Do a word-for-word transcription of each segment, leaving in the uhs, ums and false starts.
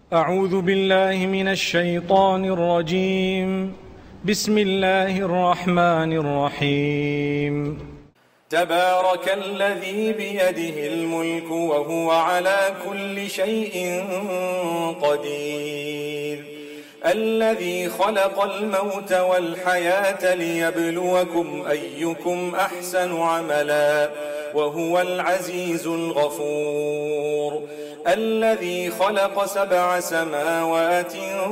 أعوذ بالله من الشيطان الرجيم. بسم الله الرحمن الرحيم. تبارك الذي بيده الملك وهو على كل شيء قدير، الذي خلق الموت والحياة ليبلوكم أيكم أحسن عملا وهو العزيز الغفور، الذي خلق سبع سماوات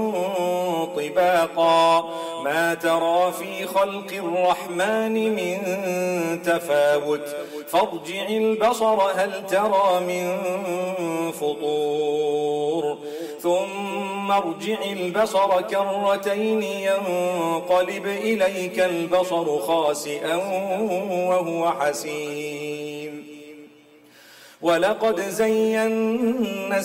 طباقا ما ترى في خلق الرحمن من تفاوت فارجع البصر هل ترى من فطور ثم ارجع البصر كرتين ينقلب إليك البصر خاسئا وهو حسير. ولقد زينا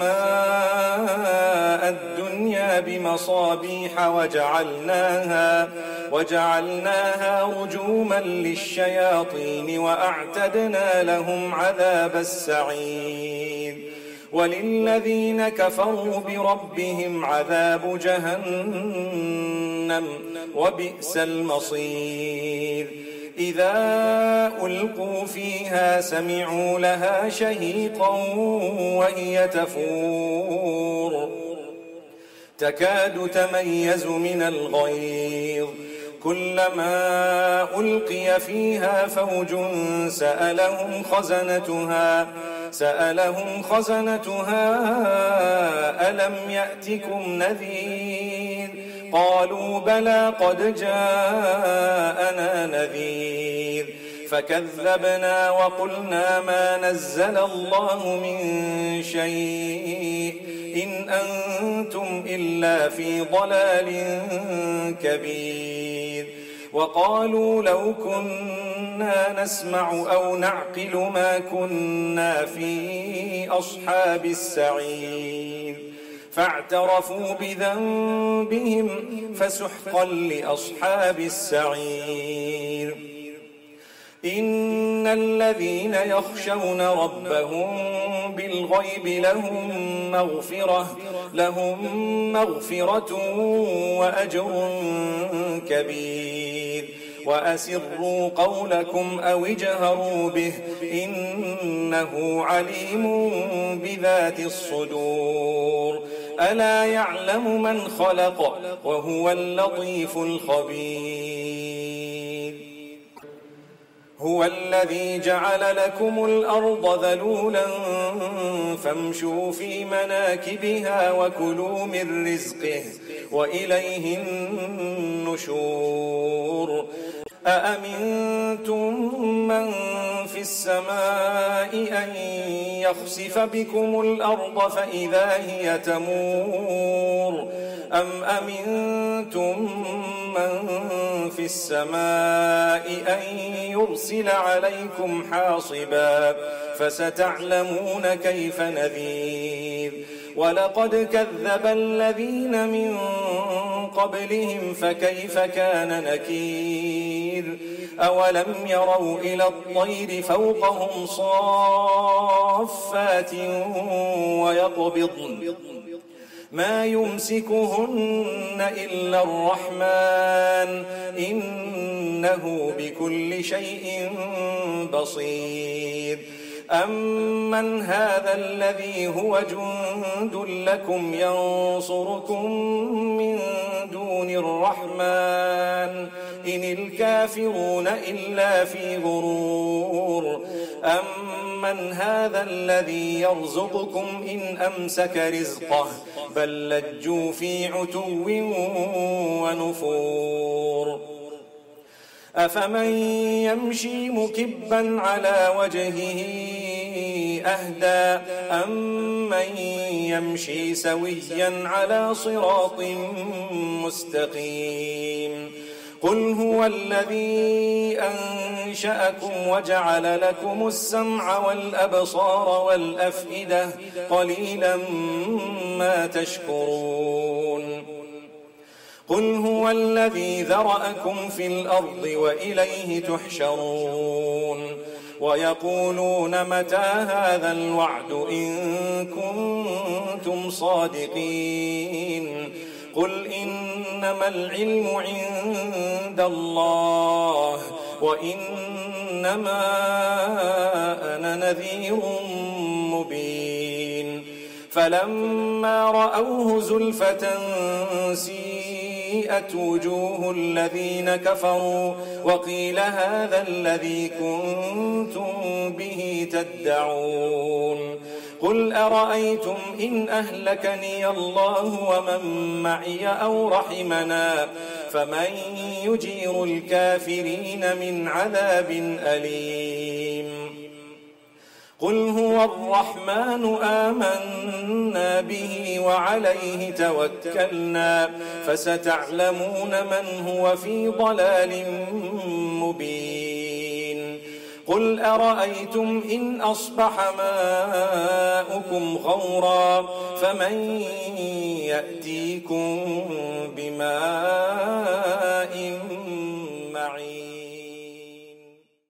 السماء الدنيا بمصابيح وجعلناها, وجعلناها رجوما للشياطين وأعتدنا لهم عذاب السعير. وللذين كفروا بربهم عذاب جهنم وبئس المصير. إذا ألقوا فيها سمعوا لها شهيقا وهي تفور تكاد تميز من الغيظ كلما ألقي فيها فوج سألهم خزنتها سألهم خزنتها ألم يأتكم نذير قالوا بلى قد جاءنا نذير فكذبنا وقلنا ما نزل الله من شيء إن أنتم إلا في ضلال كبير. وقالوا لو كنا نسمع أو نعقل ما كنا في أصحاب السعير فاعترفوا بذنبهم فسحقا لأصحاب السعير. إن الذين يخشون ربهم بالغيب لهم مغفرة, لهم مغفرة وأجر كبير. وأسروا قولكم أو اجهروا به إنه عليم بذات الصدور. ألا يعلم من خلق وهو اللطيف الخبير. هو الذي جعل لكم الأرض ذلولا فامشوا في مناكبها وكلوا من رزقه وإليه النشور. أأمنتم من في السماء أن يخسف بكم الأرض فإذا هي تمور أم أمنتم من في السماء أن يرسل عليكم حاصبا فستعلمون كيف نذير. ولقد كذب الذين من قبلهم فكيف كان نكير. أولم يروا إلى الطير فوقهم صافات ويقبضن ما يمسكهن إلا الرحمن إنه بكل شيء بصير. أمن هذا الذي هو جند لكم ينصركم من دون الرحمن إن الكافرون إلا في غرور. أمن هذا الذي يرزقكم إن أمسك رزقه بل لجوا في عتو ونفور. أفمن يمشي مكبا على وجهه أهدى أمن يمشي سويا على صراط مستقيم. قل هو الذي أنشأكم وجعل لكم السمع والأبصار والأفئدة قليلا ما تشكرون. قل هو الذي ذرأكم في الأرض وإليه تحشرون. ويقولون متى هذا الوعد إن كنتم صادقين قل إنما العلم عند الله وإنما أنا نذير مبين فلما رأوه زلفة سيئت وجوه الذين كفروا وقيل هذا الذي كنتم به تدعون قل أرأيتم إن أهلكني الله ومن معي أو رحمنا فمن يجير الكافرين من عذاب أليم قل هو الرحمن آمنا به وعليه توكلنا فستعلمون من هو في ضلال مبين قل أرأيتم إن أصبح ماؤكم غورا فمن يأتيكم بماء معين